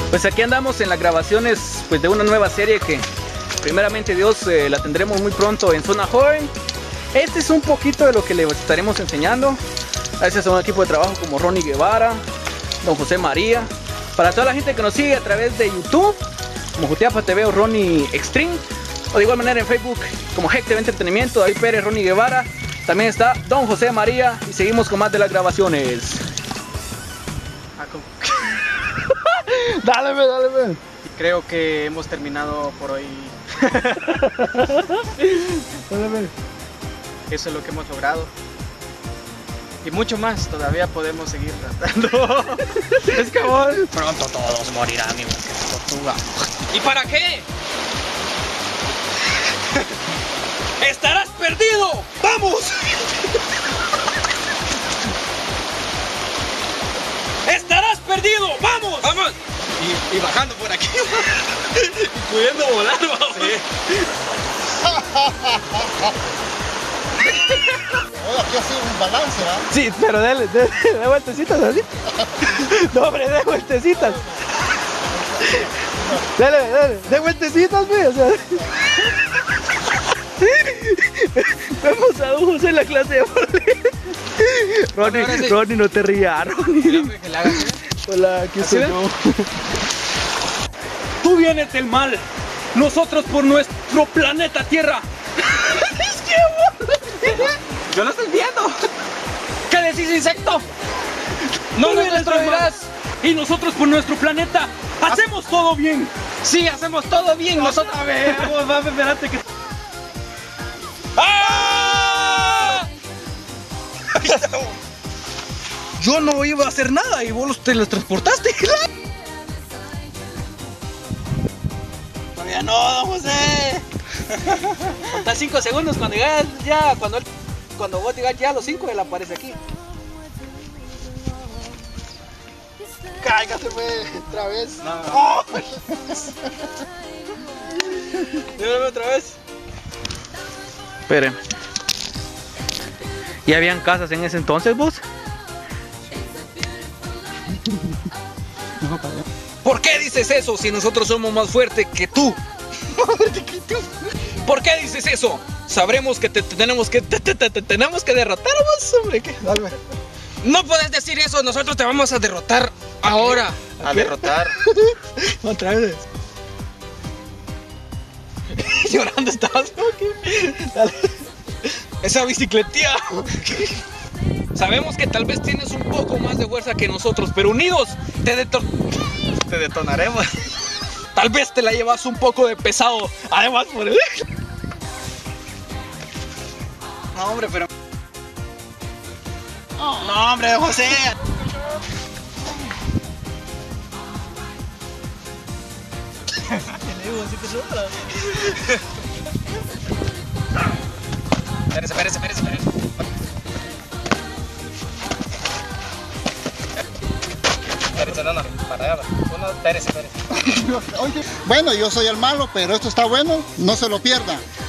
Pues aquí andamos en las grabaciones pues, de una nueva serie que primeramente Dios la tendremos muy pronto en Zona Joven. Este es un poquito de lo que les estaremos enseñando. Gracias a un equipo de trabajo como Ronnie Guevara, Don José María. Para toda la gente que nos sigue a través de YouTube, como Jutiapa TV o Ronnie Extreme, o de igual manera en Facebook como Hec TV Entretenimiento, David Pérez, Ronnie Guevara. También está Don José María y seguimos con más de las grabaciones. Dale, dale. Creo que hemos terminado por hoy. Dale. Eso es lo que hemos logrado. Y mucho más, todavía podemos seguir tratando. Es que pronto todos morirán, amigo. Tortuga. ¿Y para qué? ¡Estarás perdido! ¡Vamos! ¡Estarás perdido! ¡Vamos! ¡Vamos! Y bajando por aquí. Y pudiendo volar, vamos. Sí. Oye, aquí ha sido un balance, ¿verdad? Sí, pero dale vueltecitas así. No, hombre, de vueltecitas. Dale, de vueltecitas, güey. O sea. Vemos a Don José en la clase de volei. Ronnie, no te rías, Ronnie. Hola, aquí estoy yo. Tú vienes del mal, nosotros por nuestro planeta Tierra. Es que Yo lo estoy viendo. ¿Qué decís, insecto? No nos destruirás. Y nosotros por nuestro planeta hacemos todo bien. Sí, hacemos todo bien nosotros. A ver, espérate que... ¡Ah! yo no iba a hacer nada y vos te los transportaste. Todavía no, Don José. Faltan 5 segundos cuando llegas ya, cuando vos llegas ya a los 5, él aparece aquí. Cáigate, otra vez. No. ¡Oh! Dígame otra vez. Espere. ¿Y habían casas en ese entonces, vos? ¿Por qué dices eso si nosotros somos más fuertes que tú? ¿Por qué dices eso? Sabremos que tenemos que derrotar, vos, hombre. Dale. No puedes decir eso, nosotros te vamos a derrotar ahora. A derrotar. Otra vez. Llorando estabas. Dale. Esa bicicletía. Sabemos que tal vez tienes un poco más de fuerza que nosotros, pero unidos te detonaremos. Tal vez te la llevas un poco de pesado. Además, por el... No, hombre, pero... No, hombre, José. Espérese. No, para allá. Espérese. Oye, bueno, yo soy el malo, pero esto está bueno, no se lo pierdan.